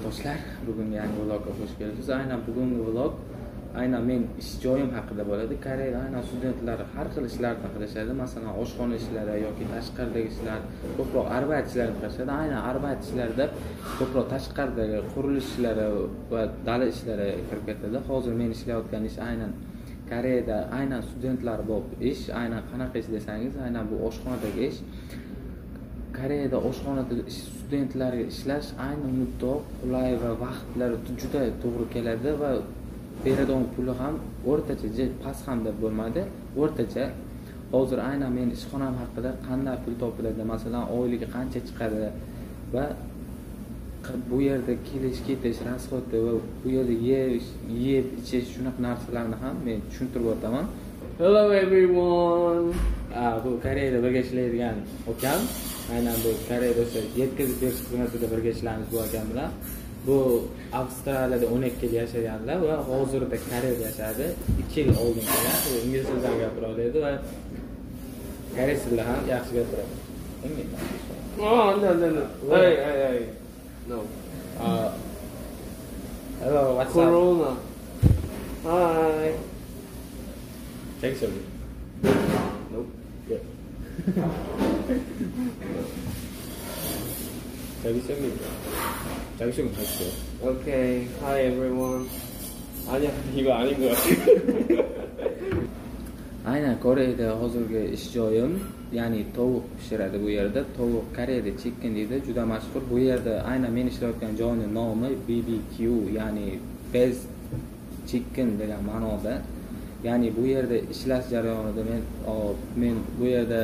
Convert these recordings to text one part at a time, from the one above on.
do'stlar, bugun yangi vlogga xush kelibsiz. Aynan bugungi vlog aynan men ish joyim haqida bo'ladi. Koreyada aynan studentlar har xil ishlarni qilishadi. Masalan, oshxona ishlari yoki tashqaridagi ishlar, ko'proq arbeit ishlarini qilishadi. Aynan arbeit ishlarida ko'proq tashqaridagi qurilish ishlari va dala ishlari kirib ketadi. Hozir men ishlayotgan ish aynan Koreyada aynan studentlar bo'lib ish, aynan qanaqa ish desangiz, aynan bu oshxonadagi ish. Koreyada oshxonada studentlarga ishlash ayni muddo, qulay va vaqtlari juda to'g'ri keladi va beradigan puli ham o'rtacha, past ham deb bo'lmaydi, o'rtacha. Hozir aynan men ishxonam haqida qanday pul topiladi, masalan, oyligi qancha chiqadi va bu yerda kelish ketish rasxodi va bu yerda yeb ichish shunaqa narsalarni ham men tushuntirib o'taman. Hello everyone. Bu Koreyada birga ishlaydigan ukam. Aynan bu Koreyada o'sha yetkazib berish xizmatida birga ishlaymiz bu akam bilan. Bu Avstraliyada 12 yil yashaganlar va hozirda Koreyada yashadi. 2 yil oldin kelgan. U ingliz tilida gapira oladi va koreys tilida ham yaxshi gapiradi. Oh, no. Hey. No. Hello, what's Corona. up? Hi. Take some. Nope. Good. 자기 소개 할게요. Okay. Hi everyone. 아니야, 이거 아닌 것 같아. Aynan Koreyada hozirgi ish joyim, ya'ni tovuq pishiradi bu yerda. Tovuq Koreyada chicken deydi, juda mashhur. Bu yerda aynan men ishlayotgan joyning nomi BBQ, ya'ni Best Chicken degan ma'noda. Ya'ni bu yerda ishlash jarayonida men bu yerda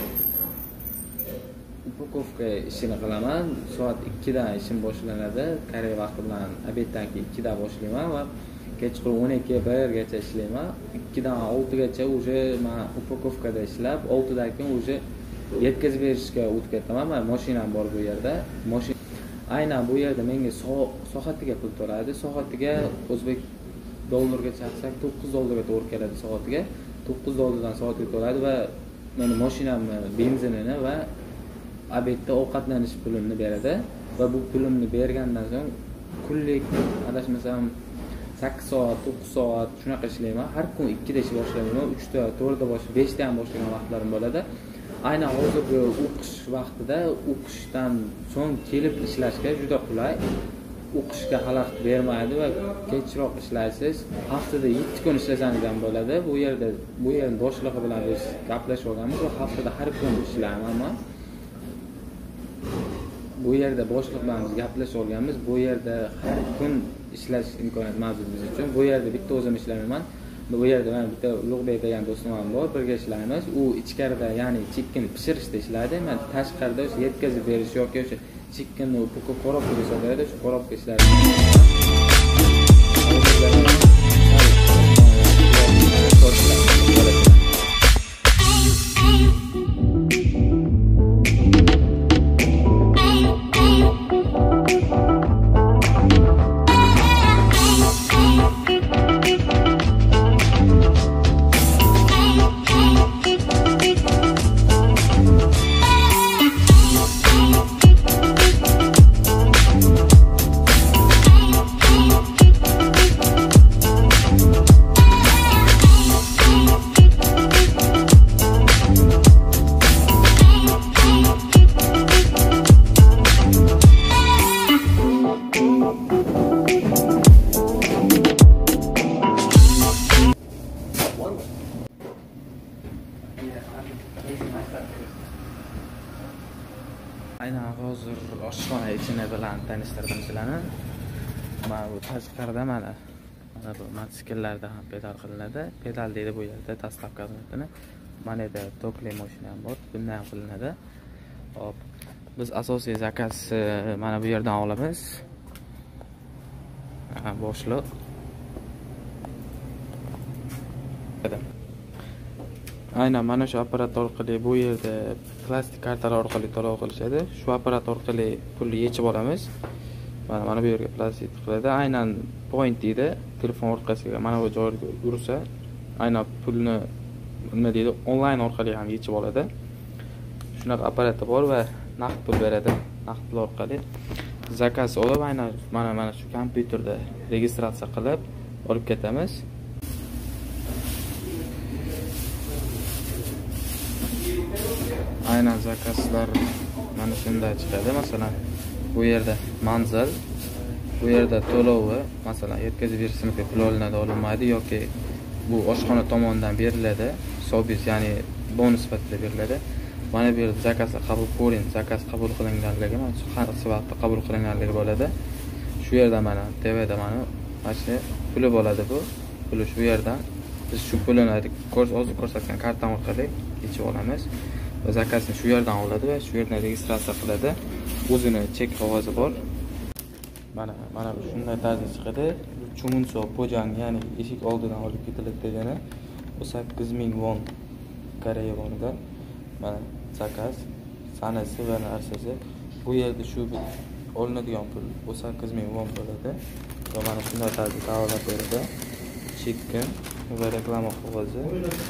upakovka ishini qilaman. Soat 2 dan ishim boshlanadi. Korey vaqti bilan obeddan keyin 2 da boshlayman va kechqurun 12 gacha ishlayman. 2 dan 6 gacha uje men upakovkada ishlab, 6 dan keyin uje yetkazib berishga o'tib ketaman. Men mashinam bor bu yerda. Aynan bu yerda menga soatiga pul to'ladi. Soatiga o'zbek dollarga chaqsak $9 to'g'ri keladi soatiga. $9 dan soatiga to'ladi va meni mashinamni benzinini va obedda ovqatlanish pulini beradi va bu pulimni bergandan so'ng kunlik adashmasam 8 soat, 9 soat shunaqa ishlayman. Har kun 2 da ish boshlayman, 3 da, 4 da 5 da ham boshlagan vaqtlarim bo'ladi. Aynan hozirgi o'qish vaqtida o'qishdan so'ng kelib ishlashga juda qulay. O'qishga xalaqit bermaydi va kechroq ishlaysiz. Haftada 7 kun ishlasangiz ham bo'ladi. Bu yerning boshlig'i bilan biz gaplashib olganmiz va haftada har kun ishlayman men. Bu yerda boshliq bilan biz gaplashib olganmiz. Bu yerda har kun ishlash imkoniyati mavjud biz uchun. Bu yerda bitta o'zim ishlayman. Bu yerda men bitta Ulug'bek degan do'stim ham bor, birga ishlaymiz. U ichkarida, ya'ni chicken pishirishda ishlaydi. Men tashqarida o'sha yetkazib berish yoki o'sha chickenni korobkaga sotadi, shu korobka ishlaydi. Aynan hozir oshxona ichini bilan tanishtirdim sizlarni. Mana bu tashqarida mana bu mototsikllarda ham pedal qilinadi. Pedal deydi bu yerda dastavka xizmatini. Mana yerda tokli mashina ham bor, bundan ham qilinadi. Hop. Biz asosiy zakaz mana bu yerdan olamiz. Boshliq. Aynan mana shu apparat orqali bu yerda plastik kartalar orqali to'lov qilishadi. Shu apparat orqali pulni yechib olamiz. Mana bu yerga plastik qiladi. Aynan point deydi. Telefon orqasiga mana bu joyga ursa, aynan pulni nima deydi, onlayn orqali ham yechib oladi. Shunaqa apparati bor va naqd pul beradi. Naqd pul orqali. zakaz olib, aynan mana shu kompyuterda registratsiya qilib olib ketamiz. Aynan zakazlar mana shunday chiqadi. Masalan, bu yerda manzil, bu yerda to'lovi, masalan, yetkazib berishimizga pul olinadi, olinmaydi yoki bu oshxona tomonidan beriladi, hisobingiz, ya'ni bonus sifatida beriladi. Mana bu yerda zakazga qabul ko'ring, zakaz qabul qilinganligi, mana shu qaysi vaqtda qabul qilinganligi bo'ladi. Shu yerda mana TVda mana shu puli bo'ladi bu. Puli shu yerdan biz shu pulini hozir ko'rsatgan kartam orqali yechib olamiz. Va zakazni shu yerdan oladi va shu yerdan registratsiya qiladi. O'zini chek qog'ozi bor. Mana shunday tarzda chiqadi. Chumunso Pojang, ya'ni eshik oldidan olib ketiladi degani 8000 won Koreya wonidan. Mana zakaz sanasi va narsasi. Bu yerda shu olinadigan pul 8000 won bo'ladi. Va mana shunday tarzda da'volat beradi. Chekkan va reklama qog'ozi.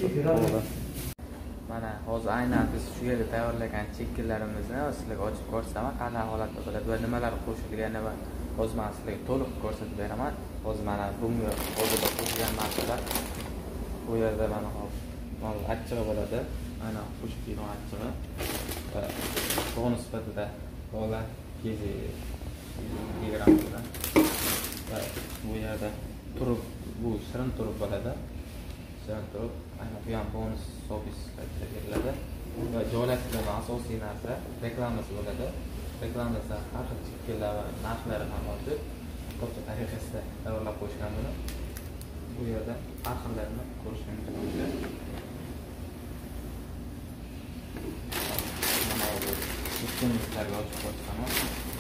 Mana hozir aynan biz shu yerda tayyorlagan chekkalarimizni sizlarga ochib ko'rsataman, qanday holatda bo'ladi va nimalar qo'shilgani va hozir men sizlarga to'liq ko'rsatib beraman. Hozir mana bunga hozirda qo'shilgan narsalar bu yerda mana hozir achchig'i bo'ladi. Mana qo'shib bergan achchig'i va bonus sifatida bola kezi diagrammadan va bu yerda turib, bu shirin turib bo'ladi. Shirin turib, aynan bu ham bonus hisobis sifatida beriladi va joylashtirilgan asosiy narsa reklamasi bo'ladi. Reklamada har xil chekkalar va narxlari ham mavjud. To'pcha tariqasida tayyorlab qo'yishgan buni. Bu yerda har xillarini ko'rish mumkin. Mana bu ustunliklarga ochib qo'ysaman.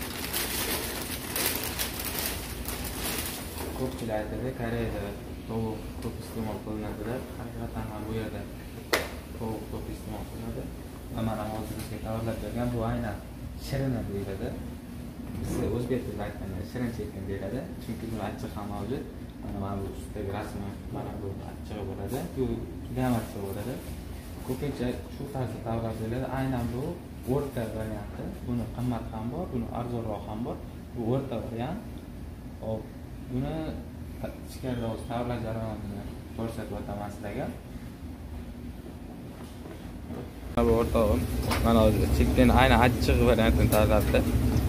Ko'pchilik aytadi, Koreyada tovuq ko'p iste'mol qilinadi deb. Haqiqatan ham bu yerda tovuq ko'p iste'mol qilinadi. Va mana hozir bizga tayyorlab bergan bu aynan shirini deyiladi. Bizga o'zbek tilida aytganda shirin chekin deyiladi. Chunki buni achchig'i ham mavjud. Mana bu ustidagi rasmi mana bu achchig'i bo'ladi. Bu juda ham achchiq bo'ladi. Ko'pincha shu tarzda tayyorlab beriladi. Aynan bu o'rta varianti. Buni qimmat ham bor, buni arzonroq ham bor. Bu o'rta variant. Hop, buni ichkarida o'z tayyorlash jarayonini ko'rsatib o'taman sizlarga. Bu o'rtog'im mana hozir chekdan aynan achchiq variantini tayyorlabdi.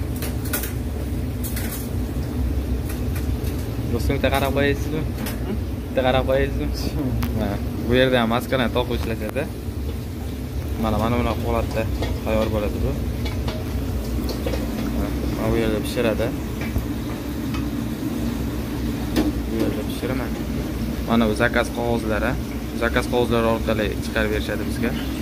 Do'stim, bitta qarab qo'yaysizmi? Bitta qarab qo'yaysizmi? Mana bu yerda ham maskarani to'qib ishlashadi. Mana bunaqa holatda tayyor bo'ladi bu. Mana bu yerda pishiradi. Bu yerda pishiraman. Mana bu zakaz qog'ozlari. Zakaz qog'ozlari orqali chiqarib berishadi bizga.